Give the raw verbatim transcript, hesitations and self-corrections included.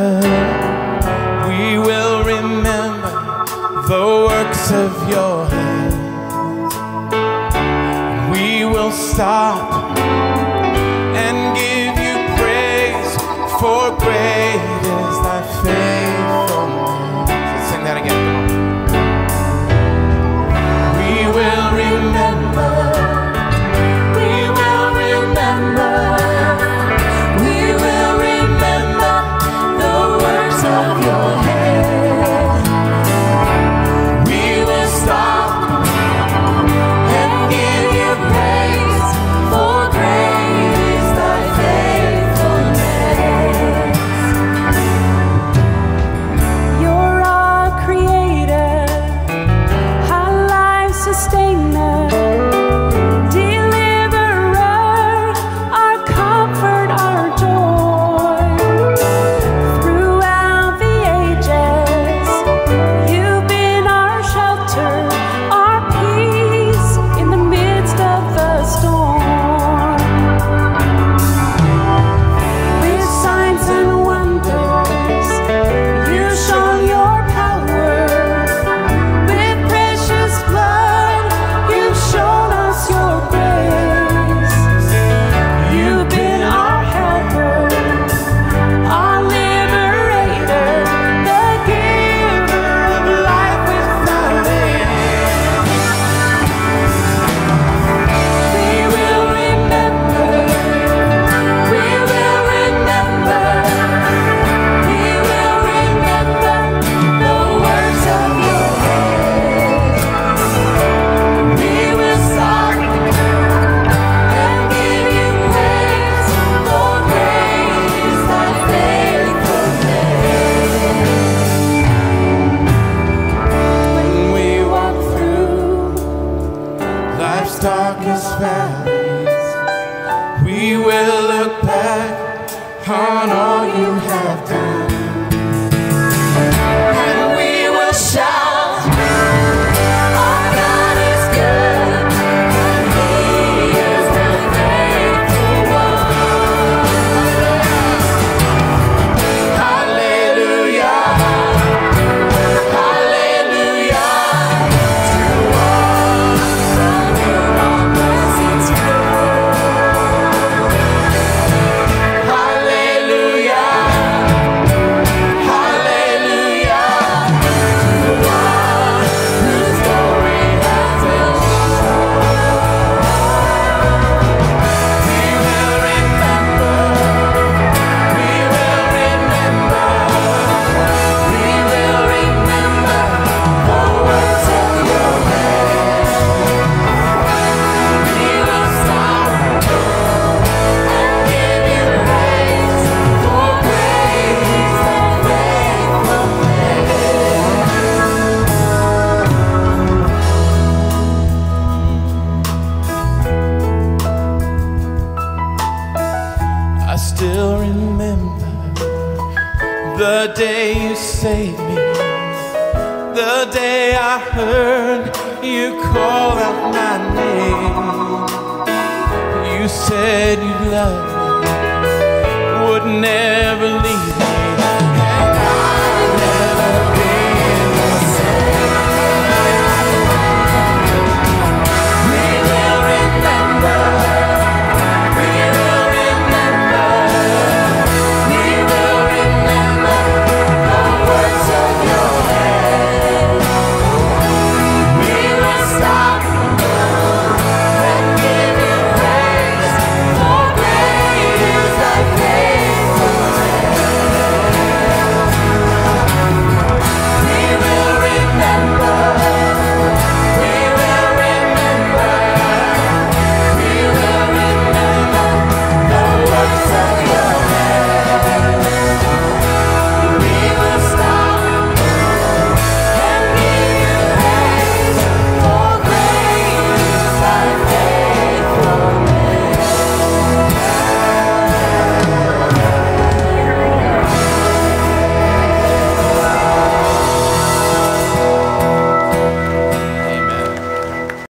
we will remember the works of your hands. We will stop and give you praise, for great is thy faithfulness. Let's sing that again. We will remember, we will remember, we will remember the works of your hands. We will stop and give you praise, for great is thy faithfulness. You're our creator, our life sustainer, deliverer, our comfort, our joy. Throughout the ages, you've been our shelter, our peace in the midst of the storm. With signs and wonders, you've shown your power. With precious blood, you've shown us your grace. You've been our helper, our liberator, the giver of life without end. We will remember, we will remember, we will remember the works of your hands. We will stop and give you praise, for great is thy faithfulness. When we walk through life's darkest valleys, we will look back on all you have done, and we will shout, our God is good, and He is the faithful one. Hallelujah, hallelujah, to one from whom all blessings flow. Hallelujah, hallelujah, to one whose glory has been shown. We will remember, we will remember, we will remember the works of your hands. We will stop and give you praise, for great is thy faithfulness. I still remember the day you saved me, the day I heard you call out my name. You said you loved me, would never leave me,